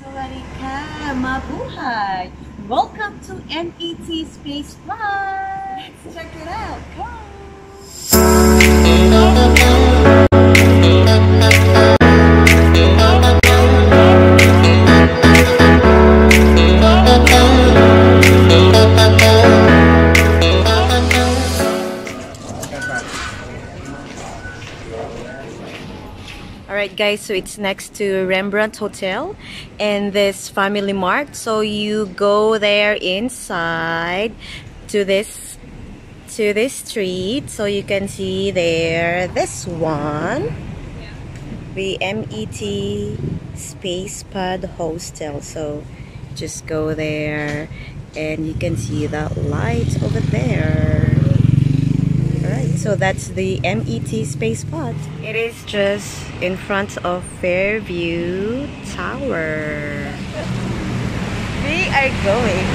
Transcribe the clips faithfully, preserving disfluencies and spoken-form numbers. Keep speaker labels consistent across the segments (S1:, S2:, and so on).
S1: Sawadika, mabuhay! Welcome to M E T Space Flight! Let's check it out! Go! Alright guys, so it's next to Rembrandt Hotel and this family mart. So you go there inside to this to this street. So you can see there this one, the M E T Space Pod Hostel. So just go there and you can see that light over there. Alright, so that's the M E T Space Pod. It is just in front of Fairview Tower. We are going.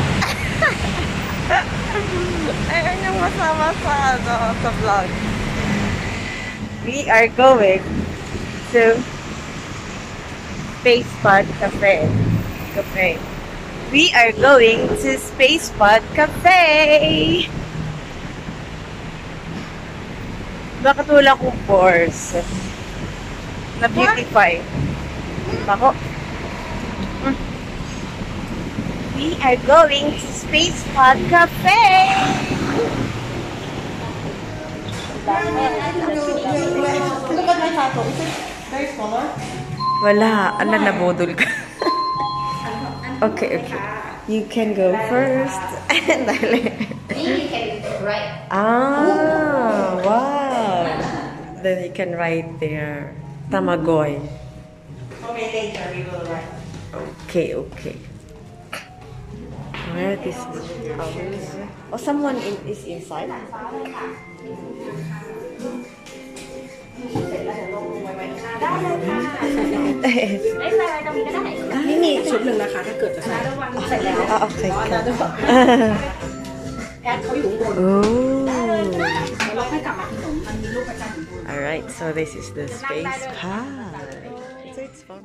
S1: Ayaw niyang masama sa, ano, sa vlog. We are going to Space Pod Cafe. Cafe. We are going to Space Pod Cafe. Bakit wala kong pores? Na-beautify. Bako. Mm. We are going to Space Pod Cafe!
S2: Look at my tattoo. Is it very smaller?
S1: Wala. Ala, nabodol ka. Okay, okay. You can go first. And
S2: You can write.
S1: Ah, wow. Then you can write there. Tamagoy.
S2: Okay, later we will write.
S1: Okay, okay. Where this house? Oh, someone in, is inside.
S2: Ini ชุดหนึ่งนะคะถ้าเกิดจะใส่เสร็จแล้ว
S1: Ah, okay.
S2: แอดเขาอยู่บน
S1: Oh.
S2: เราค่อยกลับมาขนมมันมีรูปประจำอยู่บน
S1: Alright, so this is the space pod. So it's fun.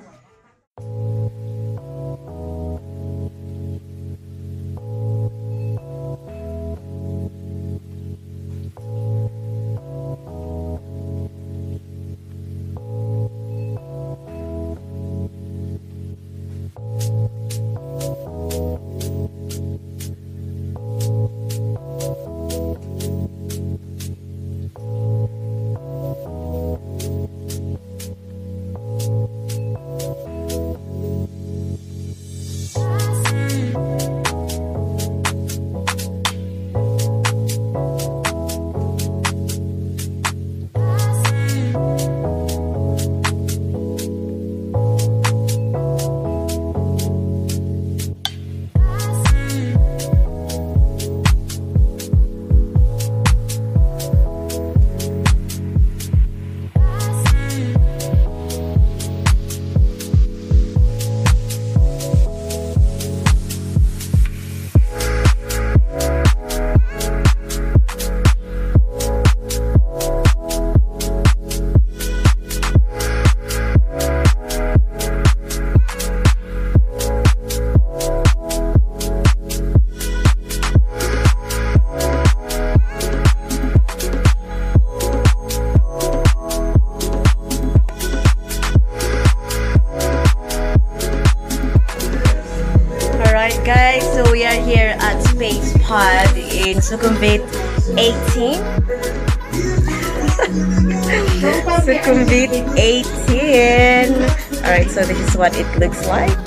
S1: Guys, so we are here at Space Pod in Sukhumvit eighteen. Sukhumvit eighteen. Alright, so this is what it looks like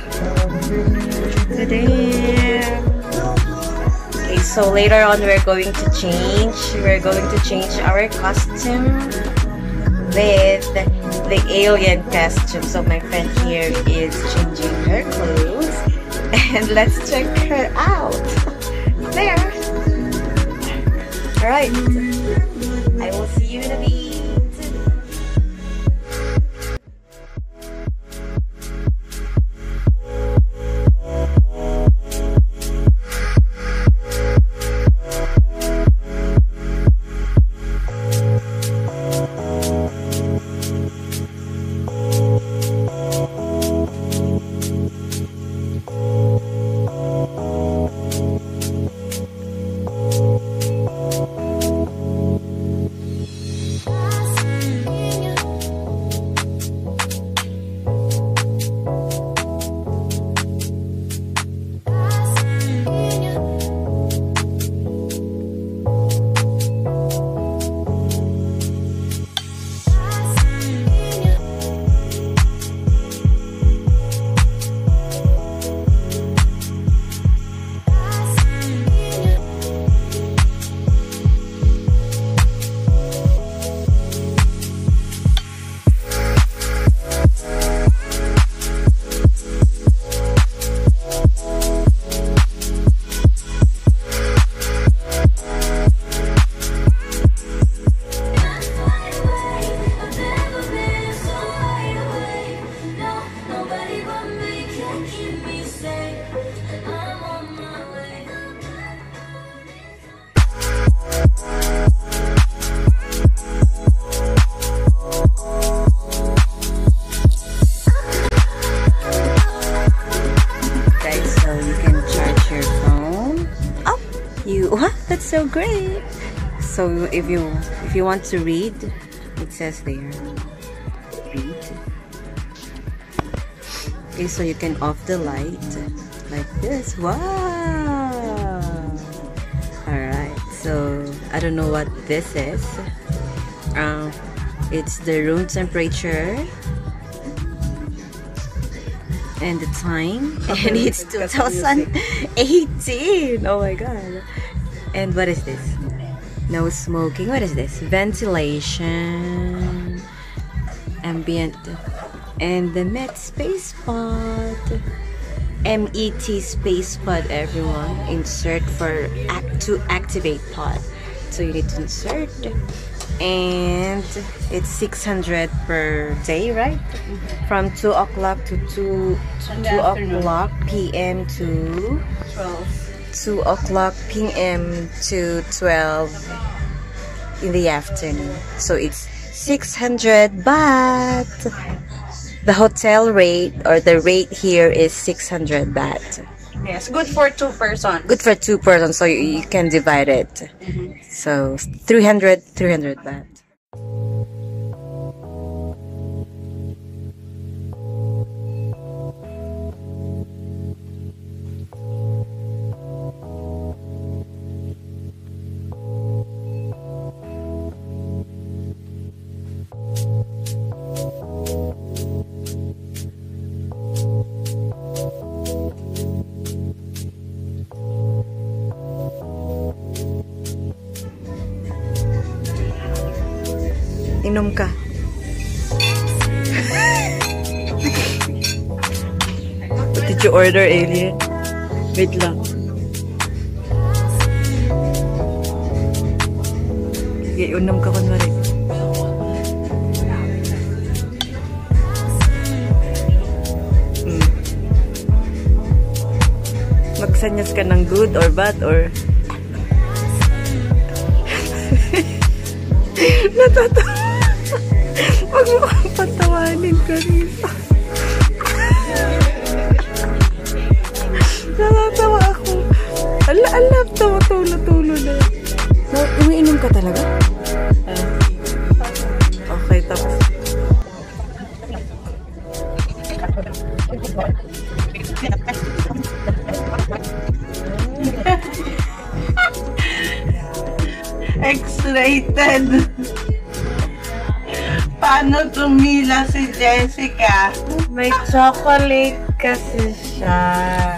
S1: today. Okay, so later on we're going to change. We're going to change our costume with the alien costume. So my friend here is changing her clothes. And let's check her out. There. Alright. I will see you in a bit. so great. So if you if you want to read, it says there. Read. Okay, so you can off the light like this. Wow. Alright, so I don't know what this is. Um, it's the room temperature and the time, and it's two thousand eighteen. Oh my god. And what is this? No smoking. What is this? Ventilation, ambient, and the Met space pod. M E T space pod, everyone. Insert for act to activate pod. So you need to insert, and it's six hundred per day, right? From two o'clock to two two o'clock p m to
S2: twelve.
S1: two o'clock p m to twelve in the afternoon. So it's six hundred baht. The hotel rate or the rate here is six hundred baht.
S2: Yes, good for two persons.
S1: Good for two persons, so you, you can divide it.
S2: Mm-hmm.
S1: So three hundred, three hundred baht. Inom ka. What did you order, alien? Wait lang. Sige, inom ka kunwari. Hmm. Magsanyas ka ng good or bad or... Natatawa. Huwag mo kang patawanin ka rito. Natatawa ako. Ala, ala, tawa, tulo-tulo na. Umiinom ka talaga? Okay, tapos.
S2: X-rated. Paano tumila si Jessica?
S1: May chocolate kasi siya.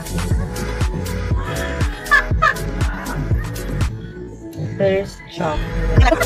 S1: There's chocolate.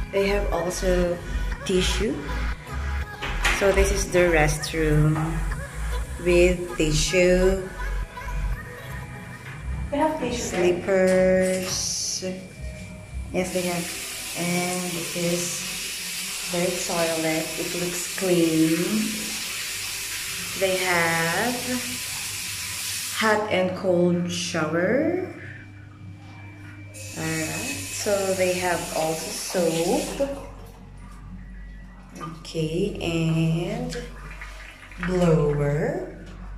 S1: They have also tissue. So this is the restroom with tissue.
S2: They have tissue.
S1: Slippers. Yes, they have. And this is their toilet. It looks clean. They have hot and cold shower. Alright, so they have also soap. Okay, and blower,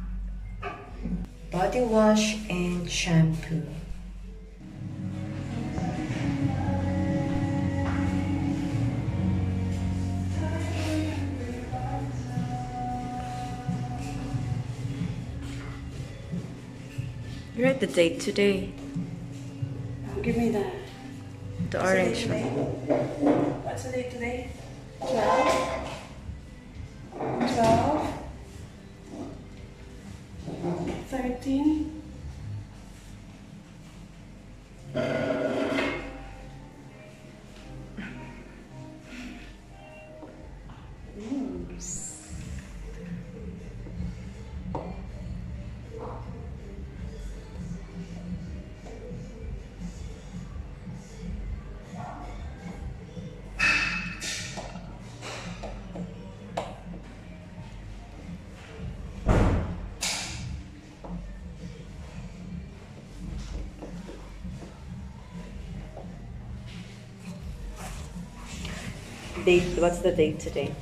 S1: body wash, and shampoo. Write the date today.
S2: Give me that.
S1: The orange one.
S2: What's the date today? twelve. twelve. thirteen.
S1: Date, what's the date today?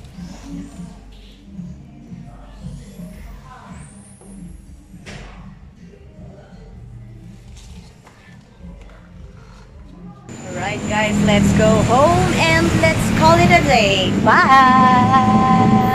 S1: Alright guys, let's go home and let's call it a day. Bye!